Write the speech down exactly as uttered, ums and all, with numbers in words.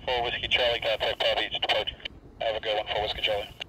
four Whiskey Charlie, contact Palm Beach departure. Have a good one for Whiskey Charlie.